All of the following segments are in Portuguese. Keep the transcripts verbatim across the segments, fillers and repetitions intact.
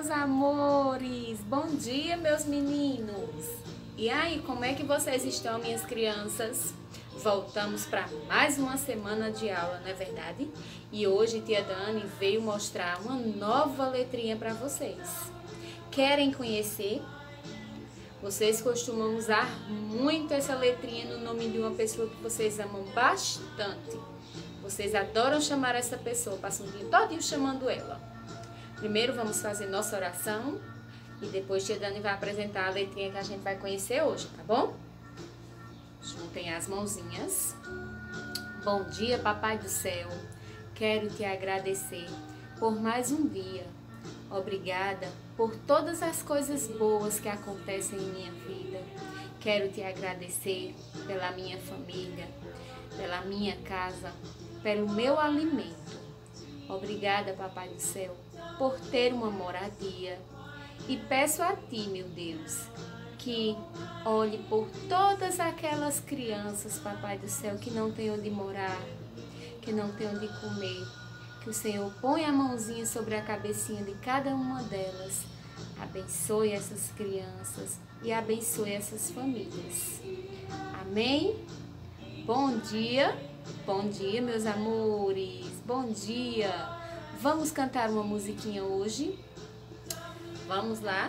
meus amores! Bom dia, meus meninos! E aí, como é que vocês estão, minhas crianças? Voltamos para mais uma semana de aula, não é verdade? E hoje tia Dani veio mostrar uma nova letrinha para vocês. Querem conhecer? Vocês costumam usar muito essa letrinha no nome de uma pessoa que vocês amam bastante. Vocês adoram chamar essa pessoa, passam o dia todinho chamando ela. Primeiro vamos fazer nossa oração e depois tia Dani vai apresentar a letrinha que a gente vai conhecer hoje, tá bom? Juntem as mãozinhas. Bom dia, Papai do Céu. Quero te agradecer por mais um dia. Obrigada por todas as coisas boas que acontecem em minha vida. Quero te agradecer pela minha família, pela minha casa, pelo meu alimento. Obrigada, Papai do Céu, por ter uma moradia. E peço a Ti, meu Deus, que olhe por todas aquelas crianças, Papai do Céu, que não têm onde morar, que não têm onde comer. Que o Senhor ponha a mãozinha sobre a cabecinha de cada uma delas. Abençoe essas crianças e abençoe essas famílias. Amém? Bom dia, bom dia, meus amores. Bom dia. Vamos cantar uma musiquinha hoje? Vamos lá?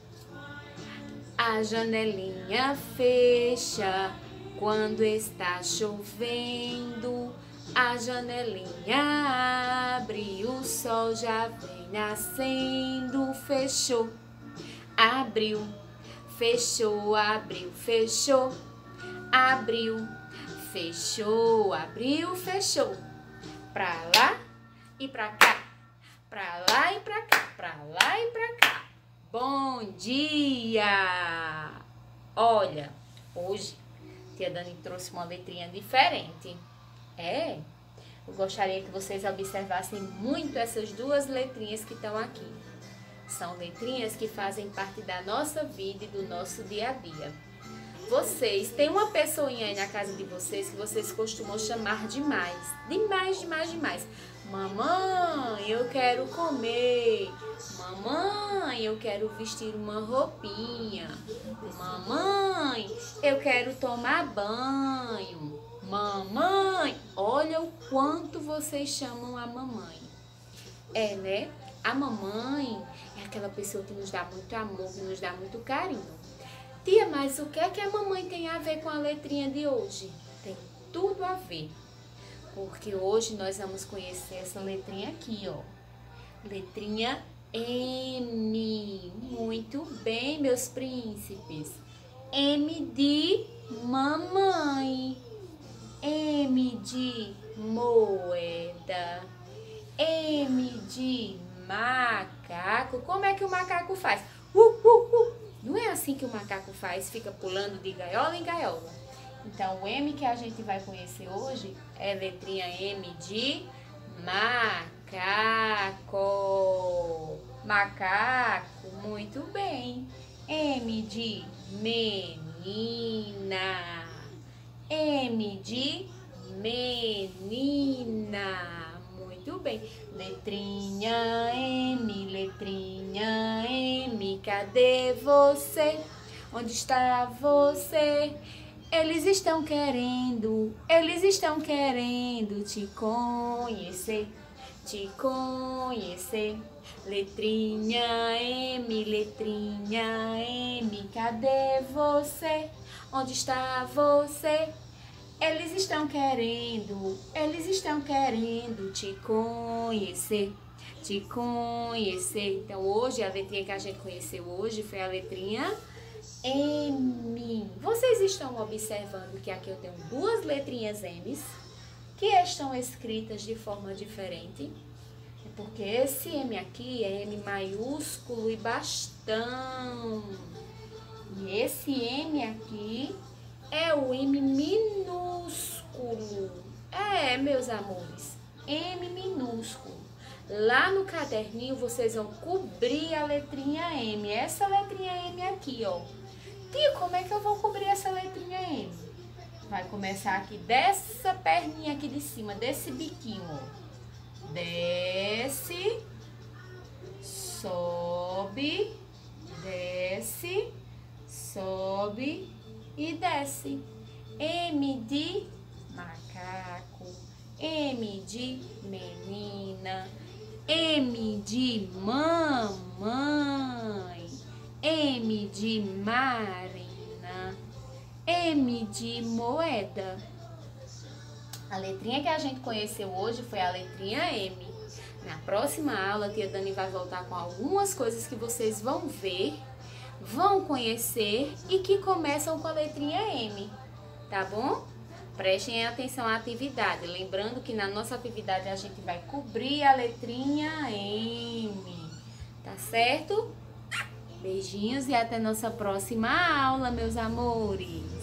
A janelinha fecha quando está chovendo. A janelinha abre, o sol já vem nascendo. Fechou, abriu, fechou, abriu, fechou, abriu, fechou, abriu, fechou. Pra lá e pra cá, pra lá e pra cá, pra lá e pra cá. Bom dia! Olha, hoje tia Dani trouxe uma letrinha diferente. É, eu gostaria que vocês observassem muito essas duas letrinhas que estão aqui. São letrinhas que fazem parte da nossa vida e do nosso dia a dia. Vocês, tem uma pessoinha aí na casa de vocês que vocês costumam chamar demais, demais, demais, demais. Mamãe, eu quero comer. Mamãe, eu quero vestir uma roupinha. Mamãe, eu quero tomar banho. Mamãe, olha o quanto vocês chamam a mamãe. É, né? A mamãe é aquela pessoa que nos dá muito amor, que nos dá muito carinho. Tia, mas o que é que a mamãe tem a ver com a letrinha de hoje? Tem tudo a ver. Porque hoje nós vamos conhecer essa letrinha aqui, ó. Letrinha M. Muito bem, meus príncipes. M de mamãe. M de moeda. M de macaco. Como é que o macaco faz? Uh, uh, uh. Não é assim que o macaco faz, fica pulando de gaiola em gaiola. Então, o M que a gente vai conhecer hoje é a letrinha M de macaco. Macaco, muito bem. M de menina. M de menina. Muito bem. Letrinha M, letrinha M, cadê você? Onde está você? Eles estão querendo, eles estão querendo te conhecer, te conhecer. Letrinha M, letrinha M, cadê você? Onde está você? Eles estão querendo, eles estão querendo te conhecer, te conhecer. Então hoje, a letrinha que a gente conheceu hoje foi a letrinha M. Vocês estão observando que aqui eu tenho duas letrinhas M's que estão escritas de forma diferente? É porque esse M aqui é M maiúsculo e bastão. E esse M aqui é o M minúsculo. É, meus amores, M minúsculo. Lá no caderninho vocês vão cobrir a letrinha M. Essa letrinha M aqui, ó. Tia, como é que eu vou cobrir essa letrinha M? Vai começar aqui dessa perninha aqui de cima, desse biquinho, ó. Desce, sobe, desce, sobe e desce. M de macaco, M de menina, M de mamãe, M de Marina, M de moeda. A letrinha que a gente conheceu hoje foi a letrinha M. Na próxima aula, a tia Dani vai voltar com algumas coisas que vocês vão ver, vão conhecer e que começam com a letrinha M, tá bom? Prestem atenção à atividade, lembrando que na nossa atividade a gente vai cobrir a letrinha M, tá certo? Beijinhos e até nossa próxima aula, meus amores!